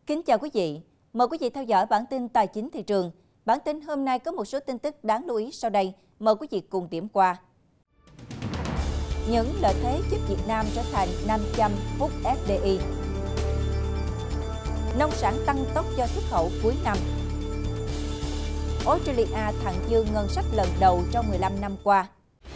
Kính chào quý vị, mời quý vị theo dõi bản tin tài chính thị trường. Bản tin hôm nay có một số tin tức đáng lưu ý sau đây, mời quý vị cùng điểm qua. Những lợi thế giúp Việt Nam trở thành nam châm hút FDI. Nông sản tăng tốc cho xuất khẩu cuối năm. Australia thặng dư ngân sách lần đầu trong 15 năm qua.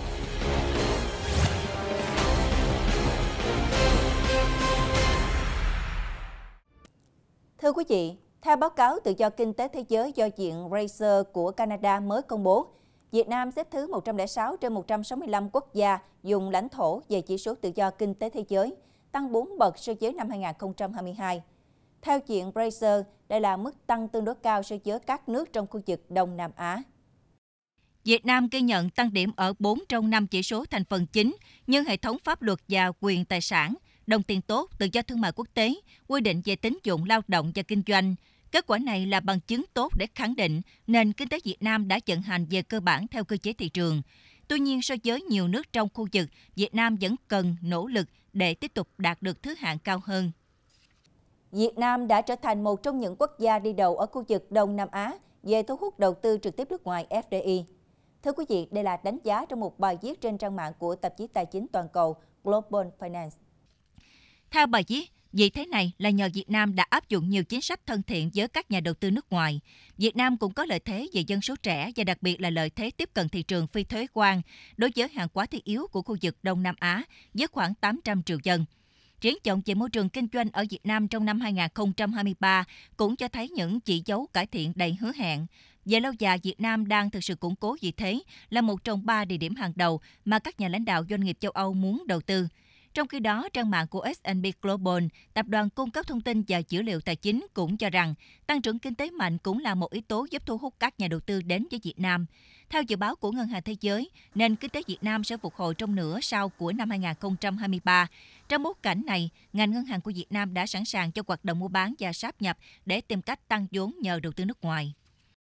Thưa quý vị, theo báo cáo tự do kinh tế thế giới do viện Fraser của Canada mới công bố, Việt Nam xếp thứ 106 trên 165 quốc gia dùng lãnh thổ về chỉ số tự do kinh tế thế giới, tăng 4 bậc so với năm 2022. Theo viện Fraser, đây là mức tăng tương đối cao so với các nước trong khu vực Đông Nam Á. Việt Nam ghi nhận tăng điểm ở 4 trong 5 chỉ số thành phần chính như hệ thống pháp luật và quyền tài sản, đồng tiền tốt, tự do thương mại quốc tế, quy định về tín dụng lao động và kinh doanh. Kết quả này là bằng chứng tốt để khẳng định nền kinh tế Việt Nam đã vận hành về cơ bản theo cơ chế thị trường. Tuy nhiên, so với nhiều nước trong khu vực, Việt Nam vẫn cần nỗ lực để tiếp tục đạt được thứ hạng cao hơn. Việt Nam đã trở thành một trong những quốc gia đi đầu ở khu vực Đông Nam Á về thu hút đầu tư trực tiếp nước ngoài FDI. Thưa quý vị, đây là đánh giá trong một bài viết trên trang mạng của tạp chí tài chính toàn cầu Global Finance. Theo bài viết, vị thế này là nhờ Việt Nam đã áp dụng nhiều chính sách thân thiện với các nhà đầu tư nước ngoài. Việt Nam cũng có lợi thế về dân số trẻ và đặc biệt là lợi thế tiếp cận thị trường phi thuế quan đối với hàng hóa thiết yếu của khu vực Đông Nam Á với khoảng 800 triệu dân. Triển vọng về môi trường kinh doanh ở Việt Nam trong năm 2023 cũng cho thấy những chỉ dấu cải thiện đầy hứa hẹn. Về lâu dài, Việt Nam đang thực sự củng cố vị thế là một trong 3 địa điểm hàng đầu mà các nhà lãnh đạo doanh nghiệp châu Âu muốn đầu tư. Trong khi đó, trang mạng của S&P Global, tập đoàn cung cấp thông tin và dữ liệu tài chính cũng cho rằng tăng trưởng kinh tế mạnh cũng là một yếu tố giúp thu hút các nhà đầu tư đến với Việt Nam. Theo dự báo của Ngân hàng Thế giới, nền kinh tế Việt Nam sẽ phục hồi trong nửa sau của năm 2023. Trong bối cảnh này, ngành ngân hàng của Việt Nam đã sẵn sàng cho hoạt động mua bán và sáp nhập để tìm cách tăng vốn nhờ đầu tư nước ngoài.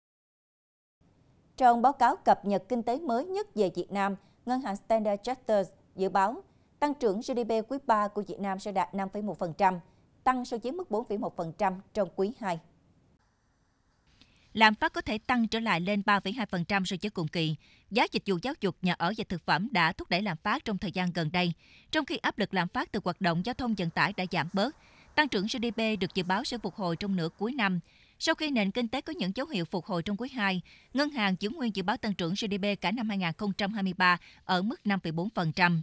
Trong báo cáo cập nhật kinh tế mới nhất về Việt Nam, Ngân hàng Standard Chartered dự báo tăng trưởng GDP quý 3 của Việt Nam sẽ đạt 5,1%, tăng so với mức 4,1% trong quý 2. Lạm phát có thể tăng trở lại lên 3,2% so với cùng kỳ. Giá dịch vụ giáo dục, nhà ở và thực phẩm đã thúc đẩy lạm phát trong thời gian gần đây, trong khi áp lực lạm phát từ hoạt động giao thông vận tải đã giảm bớt. Tăng trưởng GDP được dự báo sẽ phục hồi trong nửa cuối năm. Sau khi nền kinh tế có những dấu hiệu phục hồi trong quý 2, Ngân hàng giữ nguyên dự báo tăng trưởng GDP cả năm 2023 ở mức 5,4%.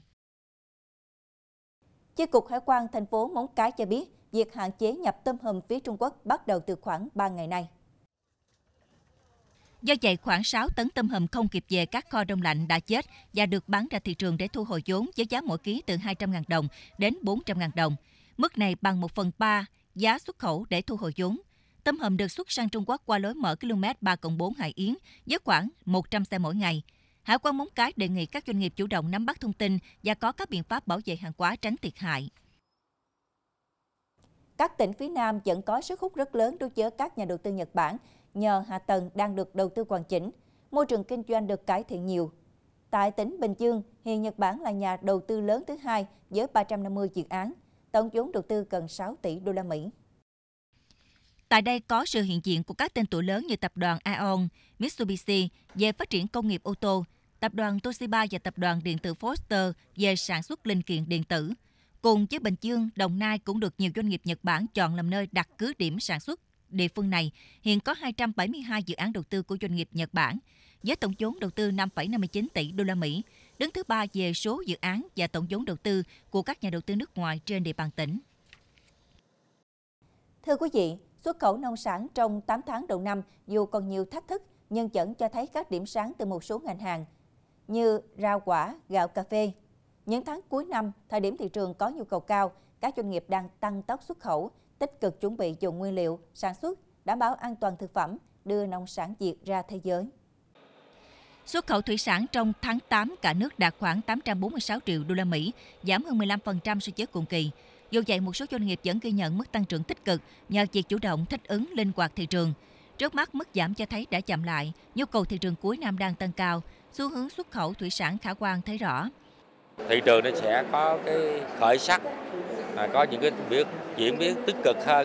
Chi cục Hải quan thành phố Móng Cái cho biết, việc hạn chế nhập tôm hùm phía Trung Quốc bắt đầu từ khoảng 3 ngày nay. Do vậy, khoảng 6 tấn tôm hùm không kịp về các kho đông lạnh đã chết và được bán ra thị trường để thu hồi vốn với giá mỗi ký từ 200.000 đồng đến 400.000 đồng. Mức này bằng 1/3 giá xuất khẩu để thu hồi vốn. Tôm hùm được xuất sang Trung Quốc qua lối mở km 3+4 Hải Yến với khoảng 100 xe mỗi ngày. Hải quan Móng Cái đề nghị các doanh nghiệp chủ động nắm bắt thông tin và có các biện pháp bảo vệ hàng hóa tránh thiệt hại. Các tỉnh phía Nam vẫn có sức hút rất lớn đối với các nhà đầu tư Nhật Bản nhờ hạ tầng đang được đầu tư hoàn chỉnh, môi trường kinh doanh được cải thiện nhiều. Tại tỉnh Bình Dương, hiện Nhật Bản là nhà đầu tư lớn thứ hai với 350 dự án, tổng vốn đầu tư gần 6 tỷ đô la Mỹ. Tại đây có sự hiện diện của các tên tuổi lớn như tập đoàn Aeon, Mitsubishi về phát triển công nghiệp ô tô, tập đoàn Toshiba và tập đoàn điện tử Foster về sản xuất linh kiện điện tử. Cùng với Bình Dương, Đồng Nai cũng được nhiều doanh nghiệp Nhật Bản chọn làm nơi đặt cứ điểm sản xuất. Địa phương này hiện có 272 dự án đầu tư của doanh nghiệp Nhật Bản, với tổng vốn đầu tư 5,59 tỷ đô la Mỹ, đứng thứ 3 về số dự án và tổng vốn đầu tư của các nhà đầu tư nước ngoài trên địa bàn tỉnh. Thưa quý vị, xuất khẩu nông sản trong 8 tháng đầu năm dù còn nhiều thách thức nhưng vẫn cho thấy các điểm sáng từ một số ngành hàng như rau quả, gạo, cà phê. Những tháng cuối năm, thời điểm thị trường có nhu cầu cao, các doanh nghiệp đang tăng tốc xuất khẩu, tích cực chuẩn bị dùng nguyên liệu, sản xuất, đảm bảo an toàn thực phẩm, đưa nông sản Việt ra thế giới. Xuất khẩu thủy sản trong tháng 8 cả nước đạt khoảng 846 triệu đô la Mỹ, giảm hơn 15% so với cùng kỳ. Dù vậy, một số doanh nghiệp vẫn ghi nhận mức tăng trưởng tích cực nhờ việc chủ động thích ứng linh hoạt thị trường. Trước mắt, mức giảm cho thấy đã chậm lại, nhu cầu thị trường cuối năm đang tăng cao, xu hướng xuất khẩu thủy sản khả quan thấy rõ. Thị trường nó sẽ có cái khởi sắc, có những cái diễn biến tích cực hơn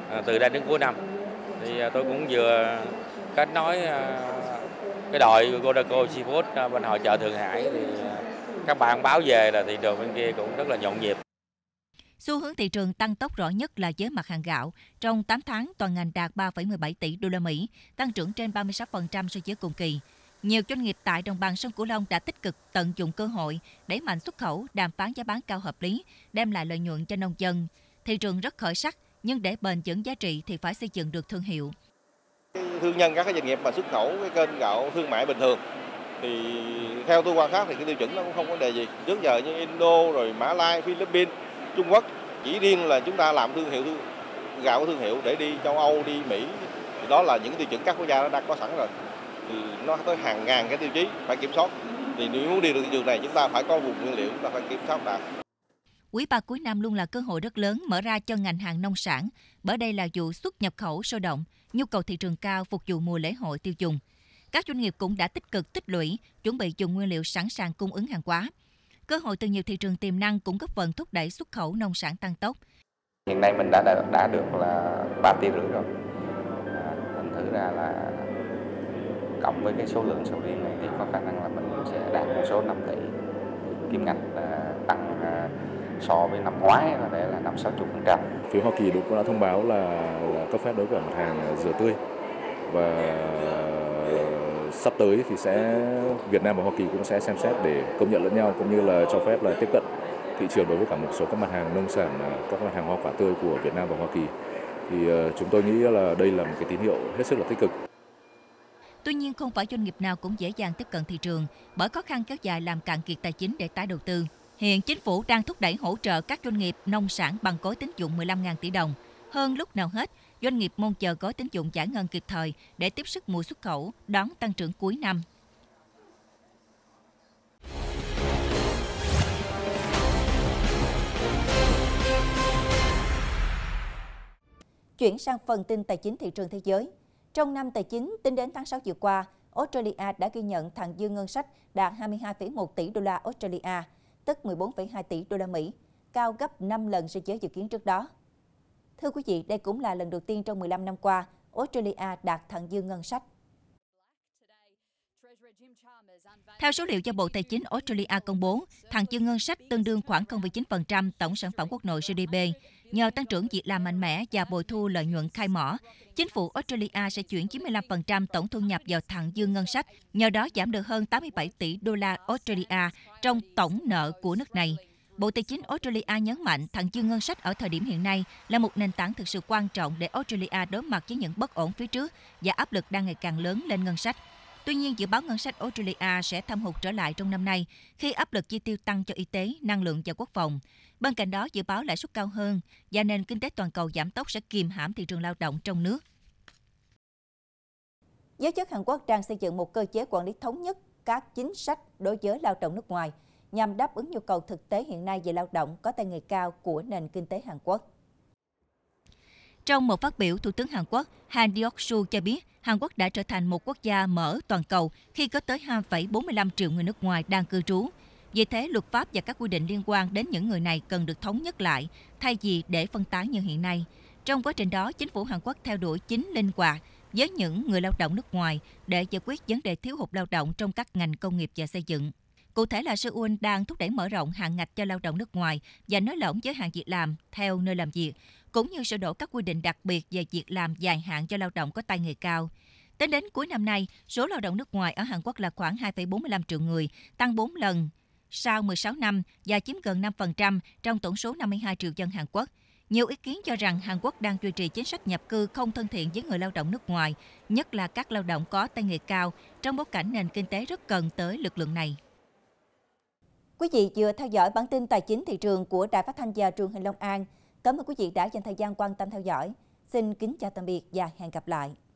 từ đây đến cuối năm. Thì tôi cũng vừa kết nối cái đội Godaco Seafood bên hội chợ Thượng Hải, thì các bạn báo về là thị trường bên kia cũng rất là nhộn nhịp. Xu hướng thị trường tăng tốc rõ nhất là với mặt hàng gạo. Trong 8 tháng, toàn ngành đạt 3,17 tỷ đô la Mỹ, tăng trưởng trên 36% so với cùng kỳ. Nhiều doanh nghiệp tại đồng bằng sông Cửu Long đã tích cực tận dụng cơ hội, đẩy mạnh xuất khẩu, đàm phán giá bán cao hợp lý, đem lại lợi nhuận cho nông dân. Thị trường rất khởi sắc, nhưng để bền vững giá trị thì phải xây dựng được thương hiệu. Thương nhân các cái doanh nghiệp mà xuất khẩu cái kênh gạo thương mại bình thường thì theo tôi quan sát thì cái tiêu chuẩn nó cũng không có vấn đề gì. Trước giờ như Indo, rồi Mã Lai, Philippines, Trung Quốc, chỉ riêng là chúng ta làm gạo thương hiệu để đi châu Âu, đi Mỹ, thì đó là những tiêu chuẩn các quốc gia nó đã có sẵn rồi. Thì nó tới hàng ngàn cái tiêu chí phải kiểm soát. Thì nếu muốn đi được thị trường này chúng ta phải có vùng nguyên liệu, chúng ta phải kiểm soát đã. Quý 3 cuối năm luôn là cơ hội rất lớn mở ra cho ngành hàng nông sản, bởi đây là vụ xuất nhập khẩu sôi động, nhu cầu thị trường cao phục vụ mùa lễ hội tiêu dùng. Các doanh nghiệp cũng đã tích cực tích lũy, chuẩn bị dùng nguyên liệu sẵn sàng cung ứng hàng hóa. Cơ hội từ nhiều thị trường tiềm năng cũng góp phần thúc đẩy xuất khẩu nông sản tăng tốc. Hiện nay mình đã được là 3,5 tỷ rồi. Thành thử ra là cộng với cái số lượng sầu riêng này thì có khả năng là mình sẽ đạt con số 5 tỷ, kim ngạch tăng so với năm ngoái có thể là 50-60%. Phía Hoa Kỳ cũng đã thông báo là cấp phép đối với mặt hàng dừa tươi, và sắp tới thì Việt Nam và Hoa Kỳ cũng sẽ xem xét để công nhận lẫn nhau, cũng như là cho phép là tiếp cận thị trường đối với cả một số các mặt hàng nông sản, các mặt hàng hoa quả tươi của Việt Nam và Hoa Kỳ. Thì chúng tôi nghĩ là đây là một cái tín hiệu hết sức là tích cực. Tuy nhiên, không phải doanh nghiệp nào cũng dễ dàng tiếp cận thị trường, bởi khó khăn kéo dài làm cạn kiệt tài chính để tái đầu tư. Hiện chính phủ đang thúc đẩy hỗ trợ các doanh nghiệp nông sản bằng gói tín dụng 15.000 tỷ đồng. Hơn lúc nào hết, doanh nghiệp mong chờ gói tín dụng giải ngân kịp thời để tiếp sức mùa xuất khẩu, đón tăng trưởng cuối năm. Chuyển sang phần tin tài chính thị trường thế giới. Trong năm tài chính, tính đến tháng 6 vừa qua, Australia đã ghi nhận thặng dư ngân sách đạt 22,1 tỷ đô la Australia, tức 14,2 tỷ đô la Mỹ, cao gấp 5 lần so với dự kiến trước đó. Thưa quý vị, đây cũng là lần đầu tiên trong 15 năm qua, Australia đạt thặng dư ngân sách. Theo số liệu do Bộ Tài chính Australia công bố, thặng dư ngân sách tương đương khoảng 0,9% tổng sản phẩm quốc nội GDP. Nhờ tăng trưởng việc làm mạnh mẽ và bội thu lợi nhuận khai mỏ, chính phủ Australia sẽ chuyển 95% tổng thu nhập vào thặng dư ngân sách, nhờ đó giảm được hơn 87 tỷ đô la Australia trong tổng nợ của nước này. Bộ Tài chính Australia nhấn mạnh thặng dư ngân sách ở thời điểm hiện nay là một nền tảng thực sự quan trọng để Australia đối mặt với những bất ổn phía trước và áp lực đang ngày càng lớn lên ngân sách. Tuy nhiên, dự báo ngân sách Australia sẽ thâm hụt trở lại trong năm nay khi áp lực chi tiêu tăng cho y tế, năng lượng và quốc phòng. Bên cạnh đó, dự báo lãi suất cao hơn và nền kinh tế toàn cầu giảm tốc sẽ kìm hãm thị trường lao động trong nước. Giới chức Hàn Quốc đang xây dựng một cơ chế quản lý thống nhất các chính sách đối với lao động nước ngoài nhằm đáp ứng nhu cầu thực tế hiện nay về lao động có tay nghề cao của nền kinh tế Hàn Quốc. Trong một phát biểu, Thủ tướng Hàn Quốc Han Duok-soo cho biết Hàn Quốc đã trở thành một quốc gia mở toàn cầu khi có tới 2,45 triệu người nước ngoài đang cư trú. Vì thế, luật pháp và các quy định liên quan đến những người này cần được thống nhất lại, thay vì để phân tán như hiện nay. Trong quá trình đó, chính phủ Hàn Quốc theo đuổi chính linh hoạt với những người lao động nước ngoài để giải quyết vấn đề thiếu hụt lao động trong các ngành công nghiệp và xây dựng. Cụ thể là Seoul đang thúc đẩy mở rộng hạn ngạch cho lao động nước ngoài và nới lỏng giới hạn việc làm theo nơi làm việc, cũng như sửa đổi các quy định đặc biệt về việc làm dài hạn cho lao động có tay nghề cao. Tính đến cuối năm nay, số lao động nước ngoài ở Hàn Quốc là khoảng 2,45 triệu người, tăng 4 lần sau 16 năm và chiếm gần 5% trong tổng số 52 triệu dân Hàn Quốc. Nhiều ý kiến cho rằng Hàn Quốc đang duy trì chính sách nhập cư không thân thiện với người lao động nước ngoài, nhất là các lao động có tay nghề cao, trong bối cảnh nền kinh tế rất cần tới lực lượng này. Quý vị vừa theo dõi bản tin tài chính thị trường của Đài Phát thanh và Truyền hình Long An. Cảm ơn quý vị đã dành thời gian quan tâm theo dõi. Xin kính chào tạm biệt và hẹn gặp lại.